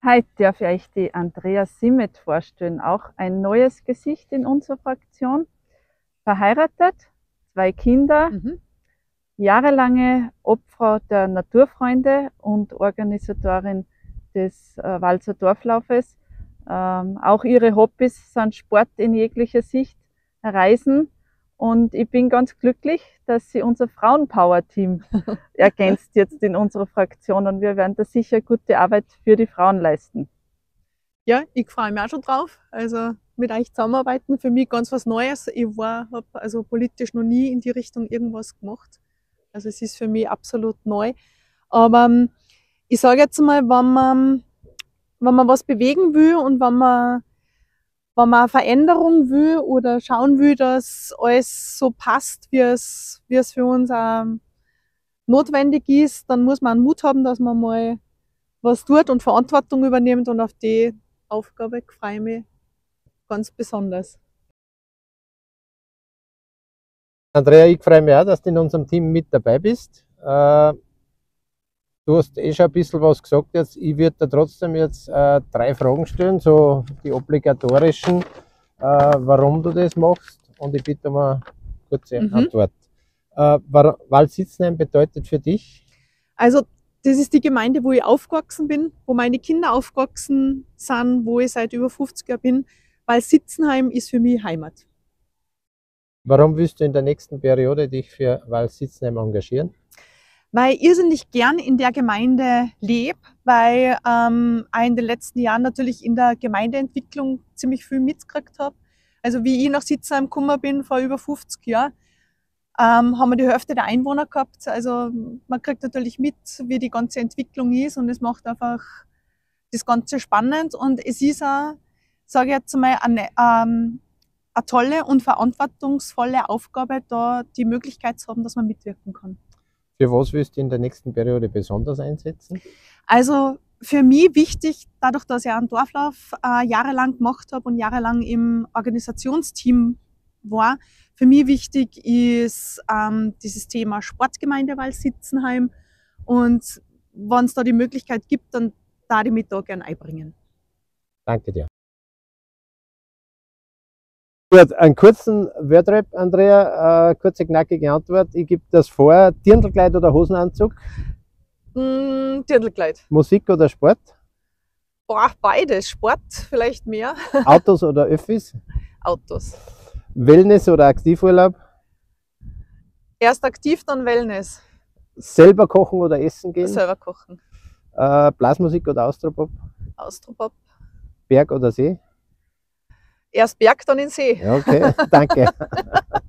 Heute darf ich euch die Andrea Simmet vorstellen, auch ein neues Gesicht in unserer Fraktion. Verheiratet, 2 Kinder, jahrelange Obfrau der Naturfreunde und Organisatorin des Walser Dorflaufes. Auch ihre Hobbys sind Sport in jeglicher Sicht, Reisen, und ich bin ganz glücklich, dass sie unser Frauenpower-Team ergänzt jetzt in unserer Fraktion, und wir werden da sicher gute Arbeit für die Frauen leisten. Ja, ich freue mich auch schon drauf. Also mit euch zusammenarbeiten, für mich ganz was Neues. Ich habe also politisch noch nie in die Richtung irgendwas gemacht. Also es ist für mich absolut neu. Aber ich sage jetzt mal, wenn man was bewegen will und wenn man eine Veränderung will oder schauen will, dass alles so passt, wie es für uns auch notwendig ist, dann muss man einen Mut haben, dass man mal was tut und Verantwortung übernimmt, und auf die Aufgabe freue ich mich ganz besonders. Andrea, ich freue mich auch, dass du in unserem Team mit dabei bist. Du hast schon ein bisschen was gesagt jetzt. Ich würde da trotzdem jetzt 3 Fragen stellen, so die obligatorischen, warum du das machst, und ich bitte um eine kurze Antwort. Walsitzenheim bedeutet für dich? Also das ist die Gemeinde, wo ich aufgewachsen bin, wo meine Kinder aufgewachsen sind, wo ich seit über 50 Jahren bin. Walsitzenheim ist für mich Heimat. Warum willst du in der nächsten Periode dich für Walsitzenheim engagieren? Weil ich irrsinnig gern in der Gemeinde lebe, weil ich in den letzten Jahren natürlich in der Gemeindeentwicklung ziemlich viel mitgekriegt habe. Also wie ich nach Sitzenheim gekommen bin, vor über 50 Jahren, haben wir die Hälfte der Einwohner gehabt. Also man kriegt natürlich mit, wie die ganze Entwicklung ist, und es macht einfach das Ganze spannend. Und es ist auch, sage ich jetzt mal, eine tolle und verantwortungsvolle Aufgabe, da die Möglichkeit zu haben, dass man mitwirken kann. Für was willst du in der nächsten Periode besonders einsetzen? Also für mich wichtig, dadurch, dass ich einen Dorflauf jahrelang gemacht habe und jahrelang im Organisationsteam war, für mich wichtig ist dieses Thema Sportgemeinde Walsitzenheim, und wenn es da die Möglichkeit gibt, dann darf ich mich da gerne einbringen. Danke dir. Gut, einen kurzen Wordrap, Andrea, kurze knackige Antwort. Ich gebe das vor: Dirndlkleid oder Hosenanzug? Dirndlkleid. Musik oder Sport? Boah, beides. Sport vielleicht mehr. Autos oder Öffis? Autos. Wellness oder Aktivurlaub? Erst aktiv, dann Wellness. Selber kochen oder essen gehen? Selber kochen. Blasmusik oder Austropop? Austropop. Berg oder See? Erst Berg, dann in See. Ja, okay, danke.